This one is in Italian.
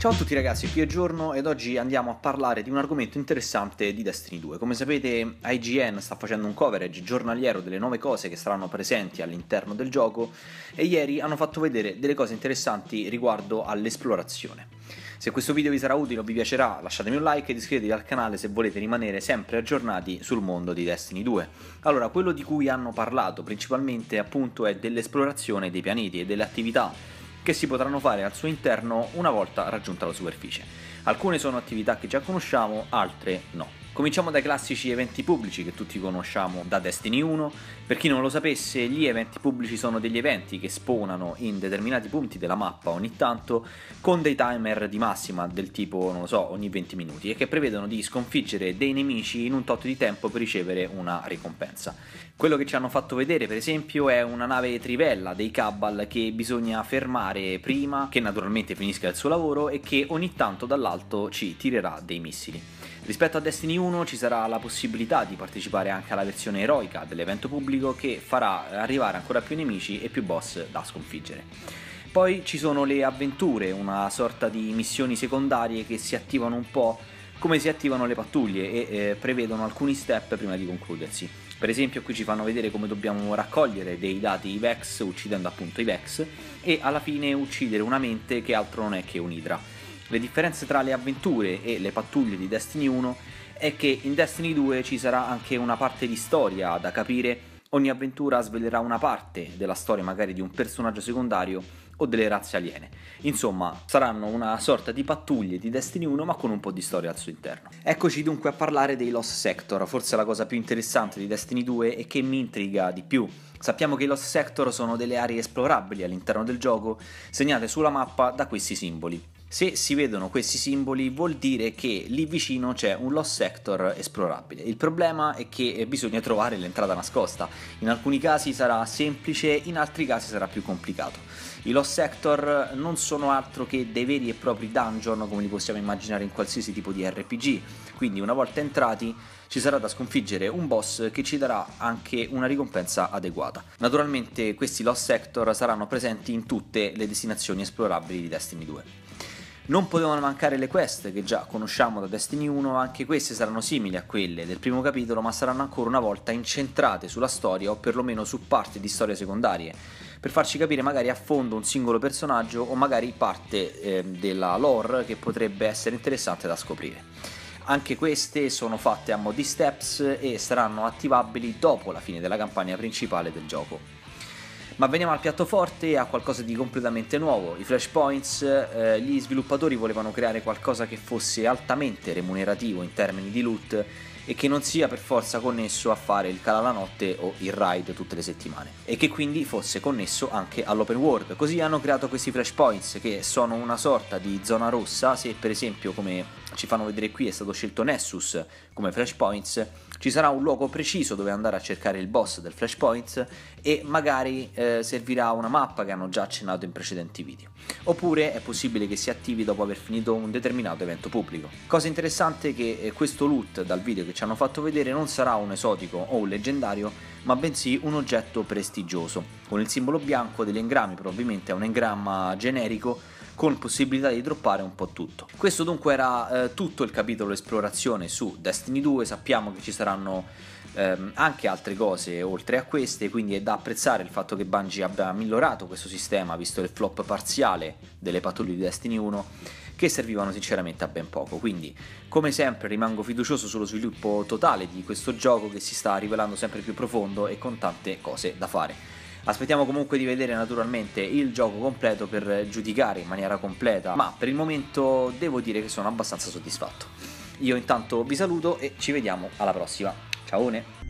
Ciao a tutti ragazzi, qui è Giorno ed oggi andiamo a parlare di un argomento interessante di Destiny 2. Come sapete IGN sta facendo un coverage giornaliero delle nuove cose che saranno presenti all'interno del gioco e ieri hanno fatto vedere delle cose interessanti riguardo all'esplorazione. Se questo video vi sarà utile o vi piacerà lasciatemi un like ed iscrivetevi al canale se volete rimanere sempre aggiornati sul mondo di Destiny 2. Allora, quello di cui hanno parlato principalmente appunto è dell'esplorazione dei pianeti e delle attività che si potranno fare al suo interno una volta raggiunta la superficie. Alcune sono attività che già conosciamo, altre no. Cominciamo dai classici eventi pubblici che tutti conosciamo da Destiny 1. Per chi non lo sapesse, gli eventi pubblici sono degli eventi che spawnano in determinati punti della mappa ogni tanto con dei timer di massima del tipo, non lo so, ogni 20 minuti e che prevedono di sconfiggere dei nemici in un tot di tempo per ricevere una ricompensa. Quello che ci hanno fatto vedere per esempio è una nave trivella dei Cabal che bisogna fermare prima che naturalmente finisca il suo lavoro e che ogni tanto dall'alto ci tirerà dei missili. Rispetto a Destiny 1 ci sarà la possibilità di partecipare anche alla versione eroica dell'evento pubblico che farà arrivare ancora più nemici e più boss da sconfiggere. Poi ci sono le avventure, una sorta di missioni secondarie che si attivano un po' come si attivano le pattuglie e prevedono alcuni step prima di concludersi. Per esempio qui ci fanno vedere come dobbiamo raccogliere dei dati IVEX uccidendo appunto i Vex e alla fine uccidere una mente che altro non è che un'idra. Le differenze tra le avventure e le pattuglie di Destiny 1 è che in Destiny 2 ci sarà anche una parte di storia da capire, ogni avventura svelerà una parte della storia magari di un personaggio secondario o delle razze aliene. Insomma, saranno una sorta di pattuglie di Destiny 1 ma con un po' di storia al suo interno. Eccoci dunque a parlare dei Lost Sector, forse la cosa più interessante di Destiny 2 e che mi intriga di più. Sappiamo che i Lost Sector sono delle aree esplorabili all'interno del gioco, segnate sulla mappa da questi simboli. Se si vedono questi simboli vuol dire che lì vicino c'è un Lost Sector esplorabile. Il problema è che bisogna trovare l'entrata nascosta. In alcuni casi sarà semplice, in altri casi sarà più complicato. I Lost Sector non sono altro che dei veri e propri dungeon come li possiamo immaginare in qualsiasi tipo di RPG, quindi una volta entrati ci sarà da sconfiggere un boss che ci darà anche una ricompensa adeguata. Naturalmente questi Lost Sector saranno presenti in tutte le destinazioni esplorabili di Destiny 2. Non potevano mancare le quest che già conosciamo da Destiny 1, anche queste saranno simili a quelle del primo capitolo ma saranno ancora una volta incentrate sulla storia o perlomeno su parti di storie secondarie, per farci capire magari a fondo un singolo personaggio o magari parte della lore che potrebbe essere interessante da scoprire. Anche queste sono fatte a mo' di steps e saranno attivabili dopo la fine della campagna principale del gioco. Ma veniamo al piatto forte e a qualcosa di completamente nuovo, i flashpoints. Gli sviluppatori volevano creare qualcosa che fosse altamente remunerativo in termini di loot e che non sia per forza connesso a fare il cala la notte o il raid tutte le settimane e che quindi fosse connesso anche all'open world. Così hanno creato questi flashpoints che sono una sorta di zona rossa. Se per esempio, come ci fanno vedere qui, è stato scelto Nessus come flashpoints, ci sarà un luogo preciso dove andare a cercare il boss del flashpoint e magari servirà una mappa che hanno già accennato in precedenti video, oppure è possibile che si attivi dopo aver finito un determinato evento pubblico. Cosa interessante è che questo loot dal video che ci hanno fatto vedere non sarà un esotico o un leggendario, ma bensì un oggetto prestigioso con il simbolo bianco degli engrammi, probabilmente è un engramma generico con possibilità di droppare un po' tutto. Questo dunque era tutto il capitolo esplorazione su Destiny 2. Sappiamo che ci saranno anche altre cose oltre a queste, quindi è da apprezzare il fatto che Bungie abbia migliorato questo sistema visto il flop parziale delle pattuglie di Destiny 1 che servivano sinceramente a ben poco. Quindi come sempre rimango fiducioso sullo sviluppo totale di questo gioco che si sta rivelando sempre più profondo e con tante cose da fare. Aspettiamo comunque di vedere naturalmente il gioco completo per giudicare in maniera completa, ma per il momento devo dire che sono abbastanza soddisfatto. Io intanto vi saluto e ci vediamo alla prossima. Ciao!